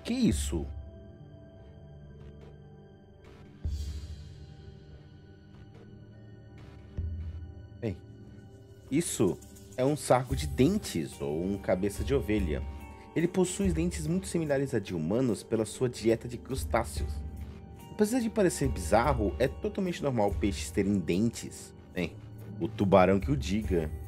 que é isso? Bem, isso é um sargo de dentes ou um cabeça de ovelha. Ele possui dentes muito similares a de humanos pela sua dieta de crustáceos. Apesar de parecer bizarro, é totalmente normal peixes terem dentes. Bem, o tubarão que o diga.